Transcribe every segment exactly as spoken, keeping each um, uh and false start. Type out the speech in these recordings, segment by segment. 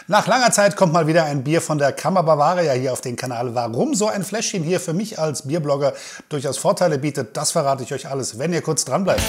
Nach langer Zeit kommt mal wieder ein Bier von der Camber Bavaria hier auf den Kanal. Warum so ein Fläschchen hier für mich als Bierblogger durchaus Vorteile bietet, das verrate ich euch alles, wenn ihr kurz dran bleibt.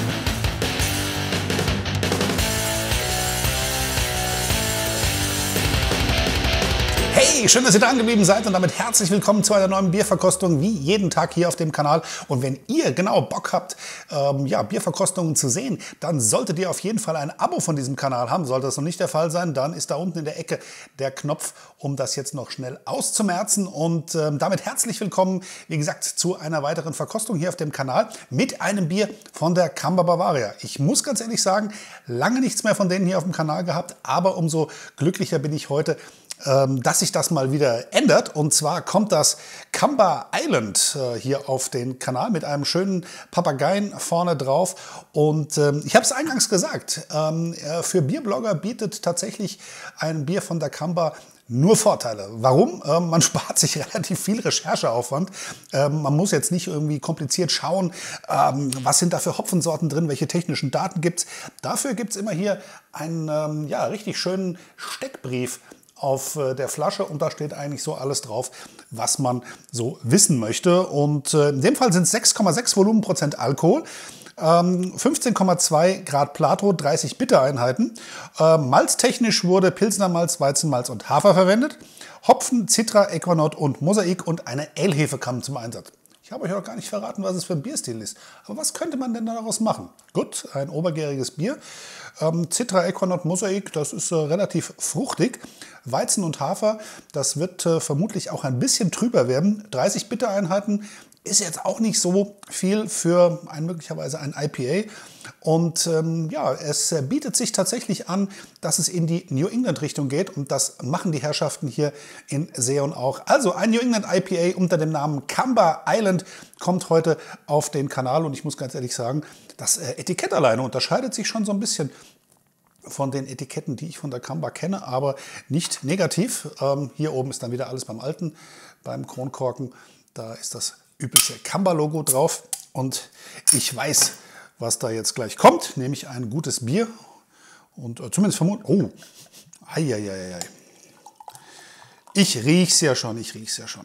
Hey, schön, dass ihr dran geblieben seid und damit herzlich willkommen zu einer neuen Bierverkostung, wie jeden Tag hier auf dem Kanal. Und wenn ihr genau Bock habt, ähm, ja, Bierverkostungen zu sehen, dann solltet ihr auf jeden Fall ein Abo von diesem Kanal haben. Sollte das noch nicht der Fall sein, dann ist da unten in der Ecke der Knopf, um das jetzt noch schnell auszumerzen. Und ähm, damit herzlich willkommen, wie gesagt, zu einer weiteren Verkostung hier auf dem Kanal mit einem Bier von der Camber Bavaria. Ich muss ganz ehrlich sagen, lange nichts mehr von denen hier auf dem Kanal gehabt, aber umso glücklicher bin ich heute, dass sich das mal wieder ändert. Und zwar kommt das Camber Island äh, hier auf den Kanal mit einem schönen Papageien vorne drauf. Und ähm, ich habe es eingangs gesagt, ähm, für Bierblogger bietet tatsächlich ein Bier von der Camber nur Vorteile. Warum? Ähm, man spart sich relativ viel Rechercheaufwand. Ähm, man muss jetzt nicht irgendwie kompliziert schauen, ähm, was sind da für Hopfensorten drin, welche technischen Daten gibt es. Dafür gibt es immer hier einen ähm, ja, richtig schönen Steckbrief auf der Flasche und da steht eigentlich so alles drauf, was man so wissen möchte. Und äh, in dem Fall sind es sechs Komma sechs Volumenprozent Alkohol, ähm, fünfzehn Komma zwei Grad Plato, dreißig Bittereinheiten. Äh, malztechnisch wurde Pilsner Malz, Weizenmalz und Hafer verwendet. Hopfen, Citra, Equanaut und Mosaik und eine Ale-Hefe kamen zum Einsatz. Ich habe euch auch gar nicht verraten, was es für ein Bierstil ist. Aber was könnte man denn daraus machen? Gut, ein obergäriges Bier. Ähm, Citra, Equanaut, Mosaik, das ist äh, relativ fruchtig. Weizen und Hafer, das wird äh, vermutlich auch ein bisschen trüber werden. dreißig Bittereinheiten ist jetzt auch nicht so viel für ein, möglicherweise ein I P A. Und ähm, ja, es bietet sich tatsächlich an, dass es in die New England-Richtung geht. Und das machen die Herrschaften hier in Seon auch. Also ein New England I P A unter dem Namen Camber Island kommt heute auf den Kanal. Und ich muss ganz ehrlich sagen, das äh, Etikett alleine unterscheidet sich schon so ein bisschen von den Etiketten, die ich von der Camber kenne, aber nicht negativ. Ähm, hier oben ist dann wieder alles beim Alten, beim Kronkorken. Da ist das übliche Camber-Logo drauf. Und ich weiß, was da jetzt gleich kommt, nämlich ein gutes Bier. Und äh, zumindest vermutlich... Oh, eieieiei. Ich riech's ja schon, ich riech's ja schon.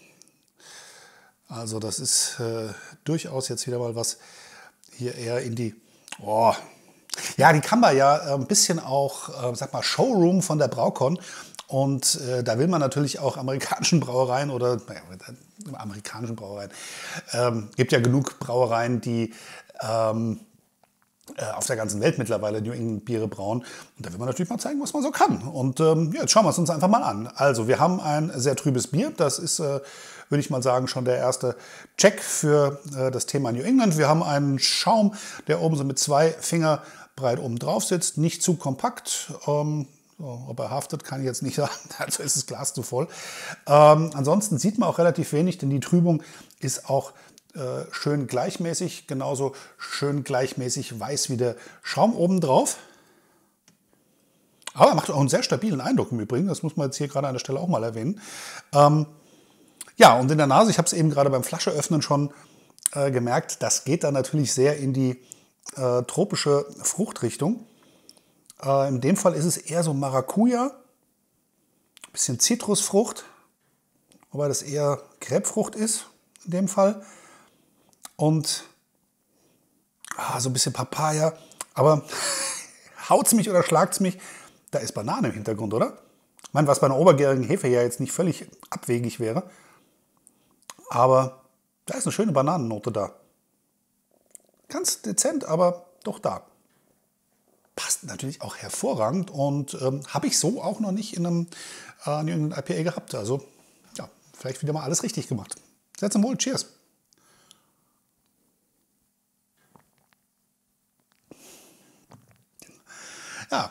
Also das ist äh, durchaus jetzt wieder mal was hier eher in die... Oh, ja, die Camber ja ein bisschen auch, äh, sag mal, Showroom von der Braukon. Und äh, da will man natürlich auch amerikanischen Brauereien oder naja, amerikanischen Brauereien. Ähm, gibt ja genug Brauereien, die ähm, äh, auf der ganzen Welt mittlerweile New England Biere brauen. Und da will man natürlich mal zeigen, was man so kann. Und ähm, ja, jetzt schauen wir es uns einfach mal an. Also wir haben ein sehr trübes Bier. Das ist, äh, würde ich mal sagen, schon der erste Check für äh, das Thema New England. Wir haben einen Schaum, der oben so mit zwei Finger breit oben drauf sitzt. Nicht zu kompakt. Ähm, So, ob er haftet, kann ich jetzt nicht sagen, dazu ist das Glas zu voll. Ähm, ansonsten sieht man auch relativ wenig, denn die Trübung ist auch äh, schön gleichmäßig, genauso schön gleichmäßig weiß wie der Schaum oben drauf. Aber er macht auch einen sehr stabilen Eindruck im Übrigen, das muss man jetzt hier gerade an der Stelle auch mal erwähnen. Ähm, ja, und in der Nase, ich habe es eben gerade beim Flascheöffnen schon äh, gemerkt, das geht dann natürlich sehr in die äh, tropische Fruchtrichtung. In dem Fall ist es eher so Maracuja, ein bisschen Zitrusfrucht, wobei das eher Grapefrucht ist in dem Fall. Und ah, so ein bisschen Papaya, aber haut es mich oder schlagt es mich, da ist Banane im Hintergrund, oder? Ich meine, was bei einer obergärigen Hefe ja jetzt nicht völlig abwegig wäre, aber da ist eine schöne Bananennote da. Ganz dezent, aber doch da. Passt natürlich auch hervorragend und ähm, habe ich so auch noch nicht in einem äh, New England I P A gehabt. Also ja, vielleicht wieder mal alles richtig gemacht. Sehr zum Wohl, cheers. Ja.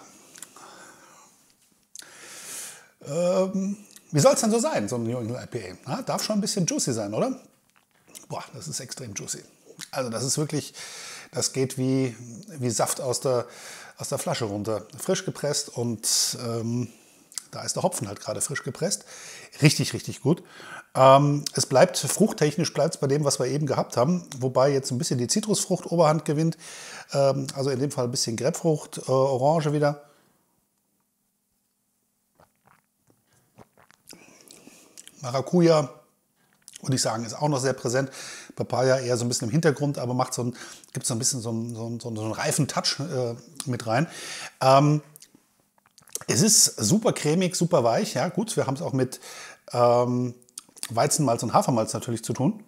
Ähm, wie soll es denn so sein, so ein New England I P A? Na, darf schon ein bisschen juicy sein, oder? Boah, das ist extrem juicy. Also das ist wirklich, das geht wie, wie Saft aus der, aus der Flasche runter. Frisch gepresst und ähm, da ist der Hopfen halt gerade frisch gepresst. Richtig, richtig gut. Ähm, es bleibt, fruchttechnisch bleibt es bei dem, was wir eben gehabt haben. Wobei jetzt ein bisschen die Zitrusfrucht Oberhand gewinnt. Ähm, also in dem Fall ein bisschen Grapefrucht, äh, Orange wieder. Maracuja, würde ich sagen, ist auch noch sehr präsent. Papaya eher so ein bisschen im Hintergrund, aber macht so ein, gibt so ein bisschen so einen, so einen, so einen reifen Touch äh, mit rein. Ähm, es ist super cremig, super weich. Ja, gut, wir haben es auch mit ähm, Weizenmalz und Hafermalz natürlich zu tun.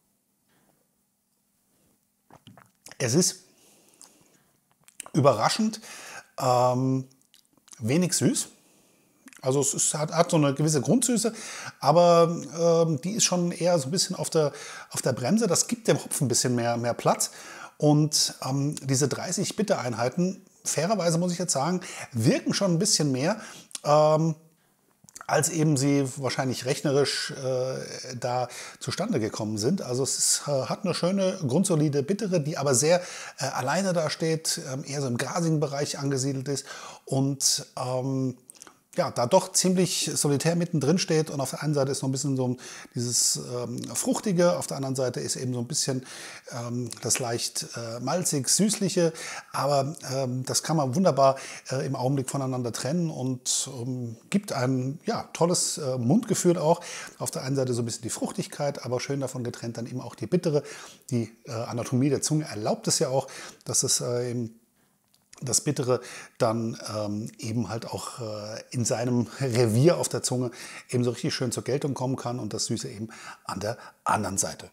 Es ist überraschend ähm, wenig süß. Also es ist, hat, hat so eine gewisse Grundsüße, aber ähm, die ist schon eher so ein bisschen auf der, auf der Bremse. Das gibt dem Hopfen ein bisschen mehr, mehr Platz. Und ähm, diese dreißig Bittereinheiten, fairerweise muss ich jetzt sagen, wirken schon ein bisschen mehr, ähm, als eben sie wahrscheinlich rechnerisch äh, da zustande gekommen sind. Also es ist, äh, hat eine schöne, grundsolide Bittere, die aber sehr äh, alleine da steht, äh, eher so im grasigen Bereich angesiedelt ist und ähm, ja, da doch ziemlich solitär mittendrin steht und auf der einen Seite ist noch ein bisschen so dieses ähm, Fruchtige, auf der anderen Seite ist eben so ein bisschen ähm, das leicht äh, malzig-süßliche, aber ähm, das kann man wunderbar äh, im Augenblick voneinander trennen und ähm, gibt ein ja, tolles äh, Mundgefühl auch. Auf der einen Seite so ein bisschen die Fruchtigkeit, aber schön davon getrennt dann eben auch die Bittere. Die äh, Anatomie der Zunge erlaubt es ja auch, dass es äh, eben das Bittere dann ähm, eben halt auch äh, in seinem Revier auf der Zunge eben so richtig schön zur Geltung kommen kann und das Süße eben an der anderen Seite.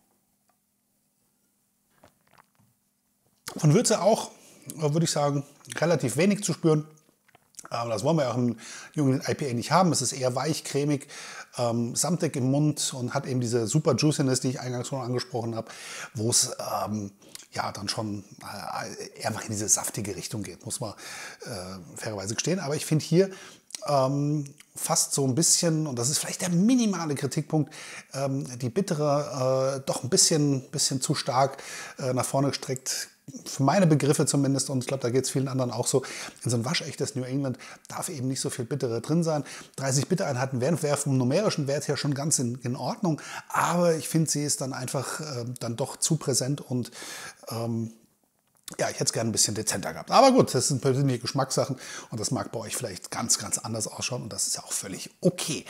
Von Würze auch, äh, würde ich sagen, relativ wenig zu spüren. Aber das wollen wir ja auch im jungen I P A nicht haben. Es ist eher weich, cremig, ähm, samtig im Mund und hat eben diese super Juiciness, die ich eingangs schon angesprochen habe, wo es ähm, ja dann schon äh, einfach in diese saftige Richtung geht, muss man äh, fairerweise gestehen. Aber ich finde hier ähm, fast so ein bisschen, und das ist vielleicht der minimale Kritikpunkt, ähm, die bittere äh, doch ein bisschen, bisschen zu stark äh, nach vorne gestreckt. Für meine Begriffe zumindest, und ich glaube, da geht es vielen anderen auch so, in so ein waschechtes New England darf eben nicht so viel Bittere drin sein. dreißig Bittereinheiten wären wär vom numerischen Wert her schon ganz in, in Ordnung, aber ich finde, sie ist dann einfach äh, dann doch zu präsent und ähm, ja, ich hätte es gerne ein bisschen dezenter gehabt. Aber gut, das sind persönliche Geschmackssachen und das mag bei euch vielleicht ganz, ganz anders ausschauen und das ist ja auch völlig okay.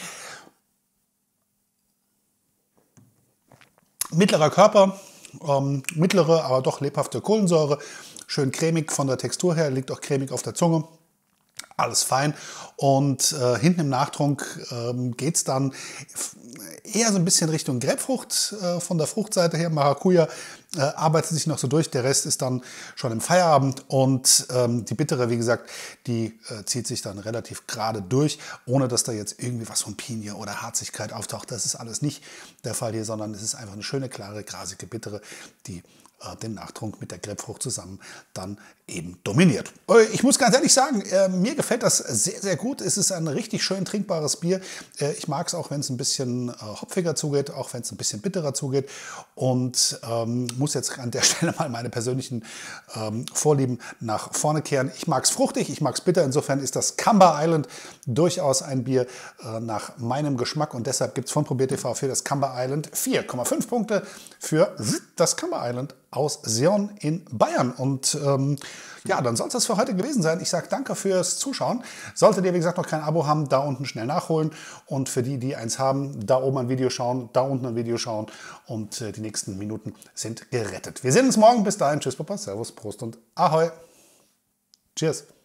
Mittlerer Körper. Ähm, mittlere, aber doch lebhafte Kohlensäure, schön cremig von der Textur her, liegt auch cremig auf der Zunge, alles fein. Und äh, hinten im Nachtrunk ähm, geht es dann eher so ein bisschen Richtung Grapefrucht äh, von der Fruchtseite her. Maracuja äh, arbeitet sich noch so durch, der Rest ist dann schon im Feierabend und ähm, die bittere, wie gesagt, die äh, zieht sich dann relativ gerade durch, ohne dass da jetzt irgendwie was von Pinie oder Harzigkeit auftaucht. Das ist alles nicht der Fall hier, sondern es ist einfach eine schöne, klare, grasige Bittere, die äh, den Nachtrunk mit der Grapefrucht zusammen dann eben dominiert. Ich muss ganz ehrlich sagen, äh, mir gefällt das sehr, sehr gut. Es ist ein richtig schön trinkbares Bier. Äh, ich mag es auch, wenn es ein bisschen äh, hopfiger zugeht, auch wenn es ein bisschen bitterer zugeht. Und ähm, muss jetzt an der Stelle mal meine persönlichen ähm, Vorlieben nach vorne kehren. Ich mag es fruchtig, ich mag es bitter. Insofern ist das Camber Island durchaus ein Bier äh, nach meinem Geschmack. Und deshalb gibt es von ProbierTV für das Camber Island vier Komma fünf Punkte für das Camber Island aus Sion in Bayern. Und ähm, ja, dann soll es das für heute gewesen sein. Ich sage danke fürs Zuschauen. Solltet ihr, wie gesagt, noch kein Abo haben, da unten schnell nachholen. Und für die, die eins haben, da oben ein Video schauen, da unten ein Video schauen. Und äh, die nächsten Minuten sind gerettet. Wir sehen uns morgen. Bis dahin. Tschüss, Papa. Servus, Prost und Ahoi. Cheers.